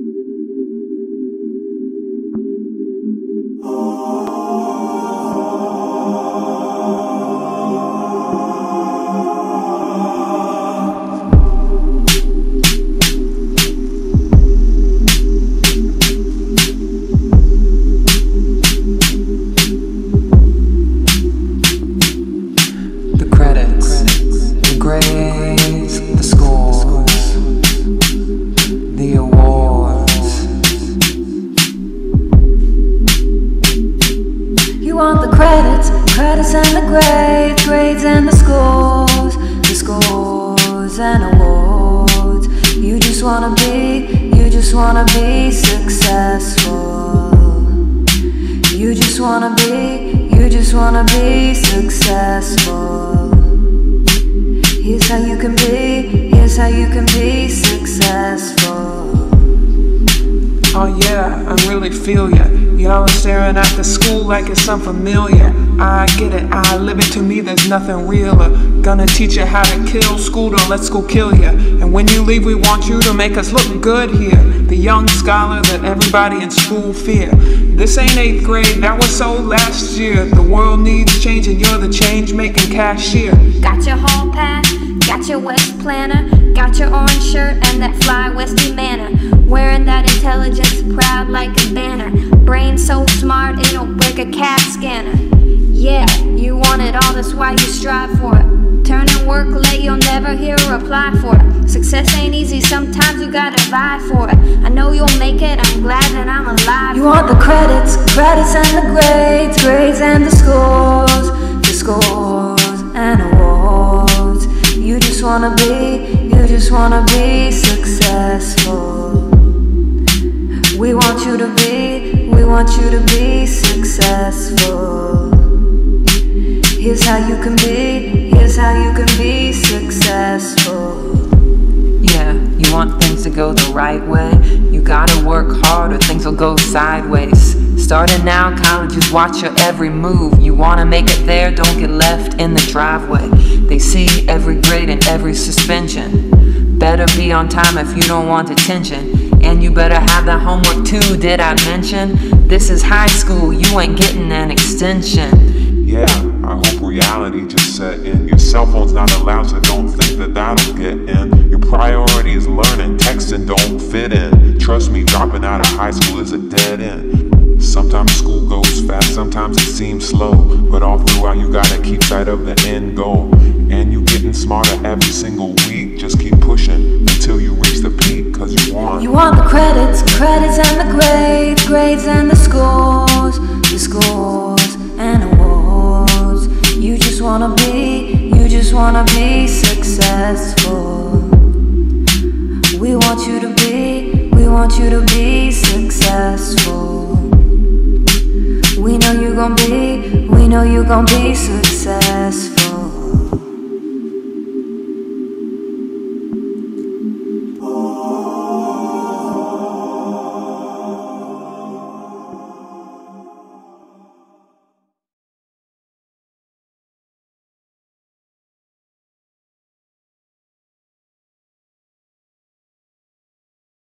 You want the credits and the grades and the scores and awards. You just wanna be successful. You just wanna be successful. Here's how you can be successful. Oh yeah, I really feel ya. Y'all are staring at the school like it's unfamiliar. I get it, I live it, to me there's nothing realer. Gonna teach you how to kill, school to let's go kill ya. And when you leave we want you to make us look good here. The young scholar that everybody in school fear. This ain't 8th grade, that was so last year. The world needs change and you're the change-making cashier. Got your hall pass, got your West planner, got your orange shirt and that fly Westie manner. Wearing that intelligence proud like a banner. Brain so smart it'll break a CAT scanner. Yeah, you want it all, that's why you strive for it. Turn and work late, you'll never hear a reply for it. Success ain't easy, sometimes you gotta vie for it. I know you'll make it, I'm glad that I'm alive. You want the credits and the grades and the scores and awards. You just wanna be successful. We want you to be successful. Here's how you can be successful. Yeah, you want things to go the right way. You gotta work hard or things will go sideways. Starting now, colleges watch your every move. You wanna make it there, don't get left in the driveway. They see every grade and every suspension. Better be on time if you don't want attention. And you better have that homework too, did I mention? This is high school, you ain't getting an extension. Yeah, I hope reality just set in. Your cell phone's not allowed, so don't think that that'll get in. Your priority is learning, texting don't fit in. Trust me, dropping out of high school is a dead end. Sometimes school goes fast, sometimes it seems slow. But all throughout you gotta keep sight of the end goal. And you getting smarter every single week. Just keep pushing until you reach the peak, cause you want. You want the credits and the grades and the scores and awards. You just wanna be successful. We want you to be successful. We know you're gonna be successful.